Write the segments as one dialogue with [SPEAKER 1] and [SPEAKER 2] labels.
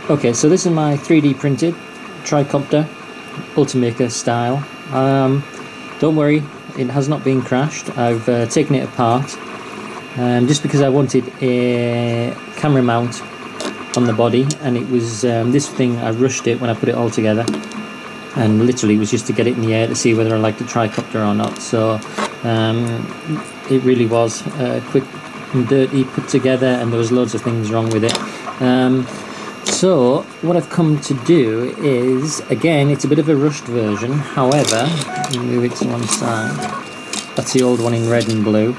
[SPEAKER 1] Okay, so this is my 3D printed tricopter, Ultimaker style. Don't worry, it has not been crashed. I've taken it apart just because I wanted a camera mount on the body, and it was this thing. I rushed it when I put it all together, and literally it was just to get it in the air to see whether I liked the tricopter or not. So it really was quick and dirty put together, and there was loads of things wrong with it. So what I've come to do is, again, it's a bit of a rushed version. However, let me move it to one side. That's the old one in red and blue.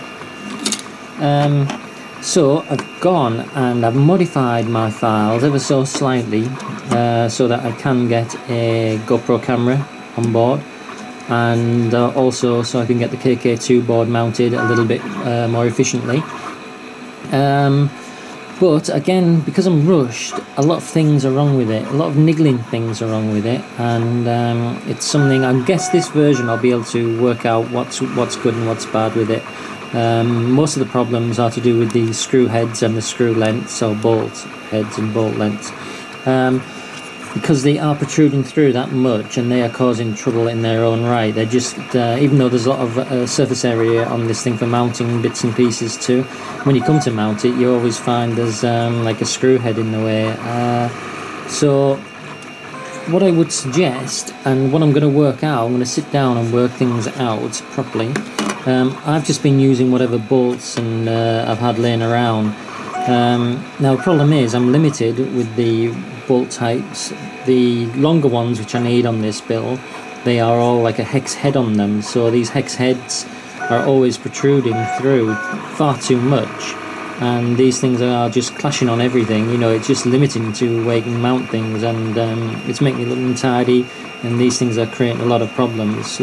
[SPEAKER 1] So I've gone and I've modified my files ever so slightly so that I can get a GoPro camera on board, and also so I can get the KK2 board mounted a little bit more efficiently. But again, because I'm rushed, a lot of things are wrong with it. A lot of niggling things are wrong with it, and it's something. I guess this version I'll be able to work out what's good and what's bad with it. Most of the problems are to do with the screw heads and the screw lengths, or bolt heads and bolt lengths, because they are protruding through that much and they are causing trouble in their own right. They're just, even though there's a lot of surface area on this thing for mounting bits and pieces too, when you come to mount it, you always find there's like a screw head in the way. So what I would suggest, and what I'm going to work out, I'm going to sit down and work things out properly. I've just been using whatever bolts and I've had laying around. Now the problem is I'm limited with the bolt types. The longer ones which I need on this build, they are all like a hex head on them, so these hex heads are always protruding through far too much, and these things are just clashing on everything. You know, it's just limiting to where you can mount things, and it's making it look untidy, and these things are creating a lot of problems.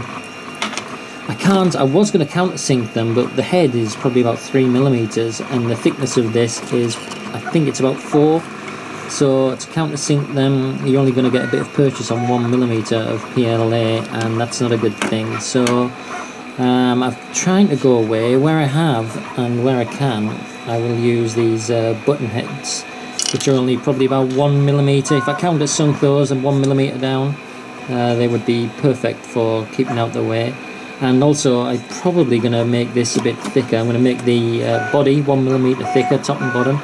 [SPEAKER 1] I was going to countersink them, but the head is probably about 3mm, and the thickness of this is, I think it's about 4. So to countersink them, you're only going to get a bit of purchase on 1mm of PLA, and that's not a good thing. So I'm trying to go away. Where I have and where I can, I will use these button heads, which are only probably about 1mm. If I countersunk those and 1mm down, they would be perfect for keeping out the way. And also, I'm probably going to make this a bit thicker. I'm going to make the body 1mm thicker, top and bottom.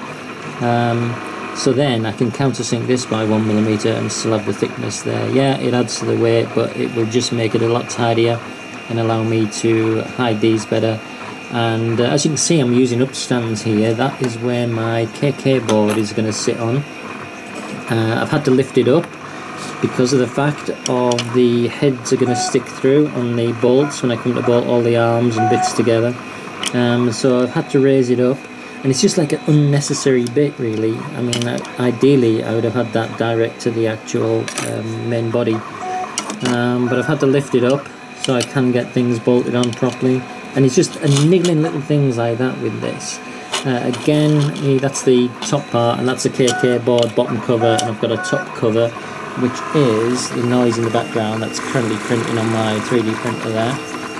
[SPEAKER 1] So then I can countersink this by 1mm and still have the thickness there. Yeah, it adds to the weight, but it will just make it a lot tidier and allow me to hide these better. And as you can see, I'm using upstands here. That is where my KK board is going to sit on. I've had to lift it up because of the fact of the heads are going to stick through on the bolts when I come to bolt all the arms and bits together. So I've had to raise it up, and it's just like an unnecessary bit really. I mean, ideally I would have had that direct to the actual main body, but I've had to lift it up so I can get things bolted on properly, and it's just niggling little things like that with this. Again, that's the top part, and that's a KK board bottom cover, and I've got a top cover, which is the noise in the background that's currently printing on my 3D printer there.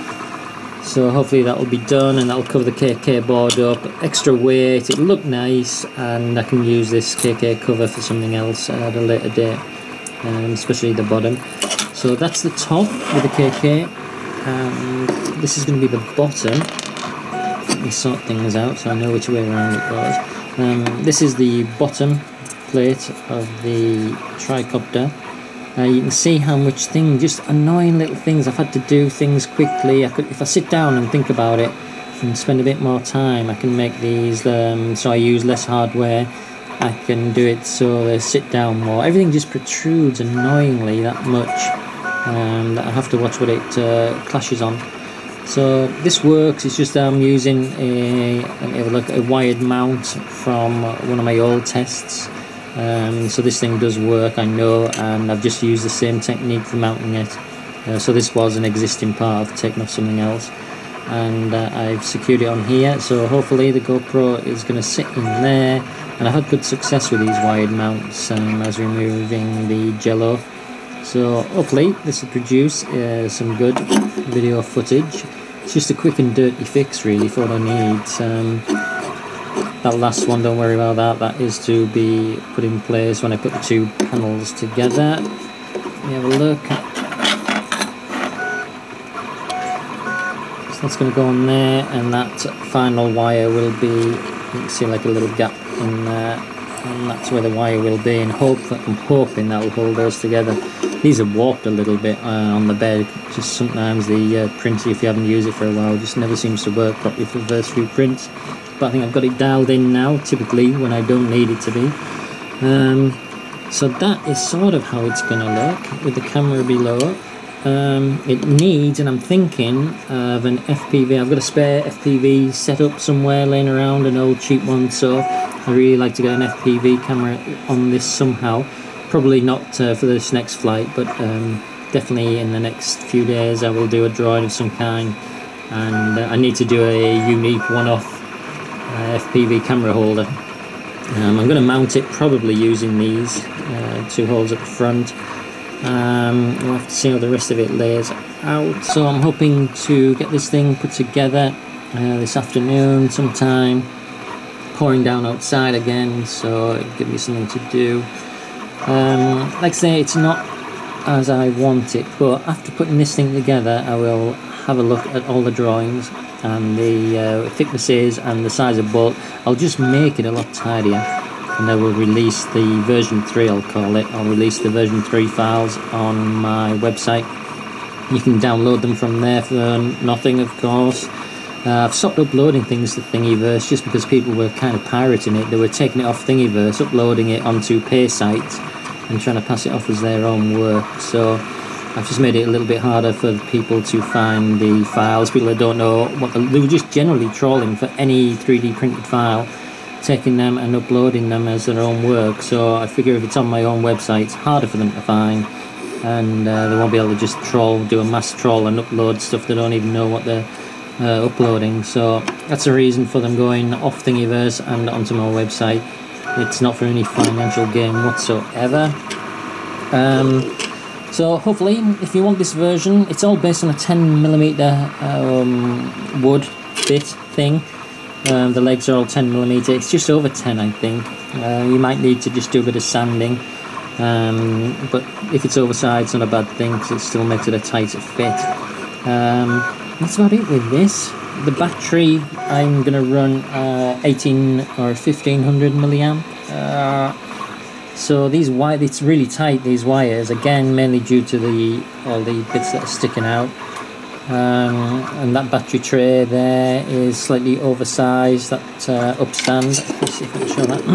[SPEAKER 1] So hopefully that will be done, and that will cover the KK board up. Extra weight, it'll look nice, and I can use this KK cover for something else at a later date, especially the bottom. So that's the top with the KK, and this is going to be the bottom. Let me sort things out so I know which way around it goes. This is the bottom plate of the tricopter. You can see how much just annoying little things. I've had to do things quickly. If I sit down and think about it and spend a bit more time, I can make these so I use less hardware. I can do it so they sit down more. Everything just protrudes annoyingly that much that I have to watch what it clashes on. So this works. It's just I'm using a wired mount from one of my old tests. So this thing does work, I know, and I've just used the same technique for mounting it. So this was an existing part, I've taken off something else, and I've secured it on here. So hopefully the GoPro is going to sit in there, and I've had good success with these wired mounts as removing the jello. So hopefully this will produce some good video footage. It's just a quick and dirty fix really for what I need. that last one, don't worry about that. That is to be put in place when I put the two panels together. Let me have a look. So that's going to go on there, and that final wire will be, you can see like a little gap in there, and that's where the wire will be, and I'm hoping that will hold those together. These are warped a little bit on the bed. Just sometimes the printer, if you haven't used it for a while, just never seems to work properly for the first few prints. But I think I've got it dialed in now, typically when I don't need it to be. So that is sort of how it's going to look with the camera below. It needs, and I'm thinking of an FPV. I've got a spare FPV set up somewhere laying around, an old cheap one, so I really like to get an FPV camera on this somehow. Probably not for this next flight, but definitely in the next few days I will do a drawing of some kind, and I need to do a unique one-off FPV camera holder. I'm going to mount it probably using these two holes at the front. We'll have to see how the rest of it lays out. So I'm hoping to get this thing put together this afternoon sometime. Pouring down outside again, so it'll give me something to do. Like I say, it's not as I want it, but after putting this thing together I will have a look at all the drawings and the thicknesses and the size of bolt. I'll just make it a lot tidier, and I will release the version 3, I'll call it. I'll release the version 3 files on my website. You can download them from there for nothing, of course. I've stopped uploading things to Thingiverse just because people were kind of pirating it. They were taking it off Thingiverse, uploading it onto pay sites and trying to pass it off as their own work. So I've just made it a little bit harder for people to find the files. People that don't know what they were just generally trolling for any 3D printed file, taking them and uploading them as their own work. So I figure if it's on my own website, it's harder for them to find, and they won't be able to just do a mass troll and upload stuff they don't even know what they're uploading. So that's the reason for them going off Thingiverse and onto my website. It's not for any financial gain whatsoever. So hopefully, if you want this version, it's all based on a 10mm wood bit thing. The legs are all 10mm. It's just over 10, I think. You might need to just do a bit of sanding, but if it's oversized, it's not a bad thing because it still makes it a tighter fit. That's about it with this. The battery, I'm going to run 18 or 1500 milliamp. So these wires, it's really tight, these wires, again mainly due to all the bits that are sticking out. And that battery tray there is slightly oversized, that upstand. Let's see if I can show that.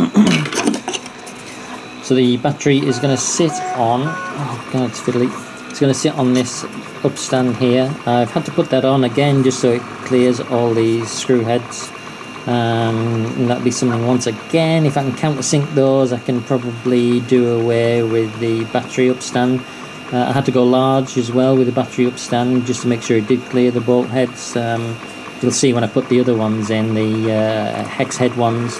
[SPEAKER 1] So the battery is going to sit on, oh god, it's fiddly. It's going to sit on this upstand here. I've had to put that on again just so it clears all these screw heads. And that'll be something once again. If I can countersink those, I can probably do away with the battery upstand. I had to go large as well with the battery upstand just to make sure it did clear the bolt heads. You'll see when I put the other ones in, the hex head ones,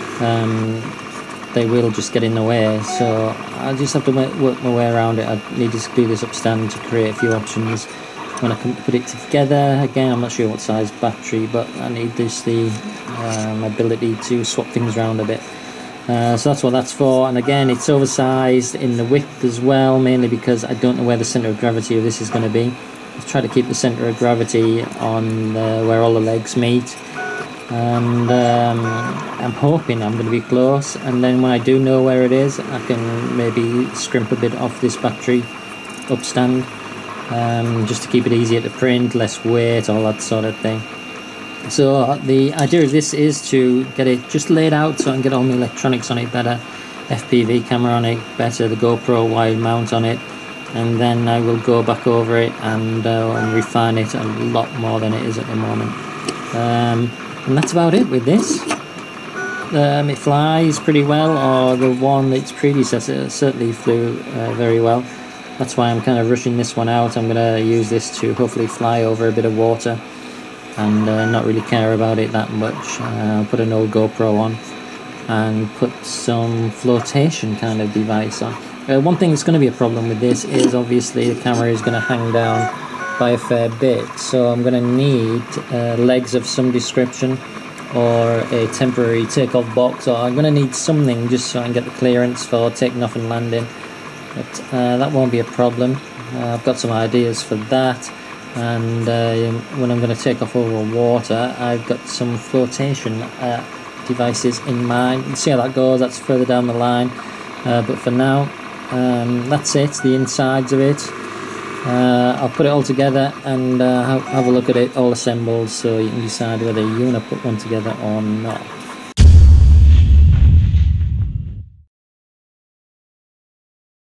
[SPEAKER 1] they will just get in the way, so I'll just have to work my way around it. I need to do this upstand to create a few options when I can put it together. Again, I'm not sure what size battery, but I need the ability to swap things around a bit. So that's what that's for, and again it's oversized in the width as well, mainly because I don't know where the centre of gravity of this is going to be. I've tried to keep the centre of gravity on where all the legs meet, and I'm hoping I'm going to be close, and then when I do know where it is, I can maybe scrimp a bit off this battery upstand, just to keep it easier to print, less weight, all that sort of thing. So the idea of this is to get it just laid out so I can get all my electronics on it better, FPV camera on it better, the GoPro wide mount on it, and then I will go back over it and refine it a lot more than it is at the moment. And that's about it with this. It flies pretty well, or the one, its predecessor, certainly flew very well. That's why I'm kind of rushing this one out. I'm going to use this to hopefully fly over a bit of water and not really care about it that much. I'll put an old GoPro on and put some flotation kind of device on. One thing that's going to be a problem with this is obviously the camera is going to hang down by a fair bit, so I'm going to need legs of some description. or a temporary takeoff box, or I'm going to need something just so I can get the clearance for taking off and landing. But that won't be a problem. I've got some ideas for that, and when I'm going to take off over water, I've got some flotation devices in mind. We'll see how that goes. That's further down the line, but for now, that's it, the insides of it. I'll put it all together and have a look at it all assembled, so you can decide whether you want to put one together or not.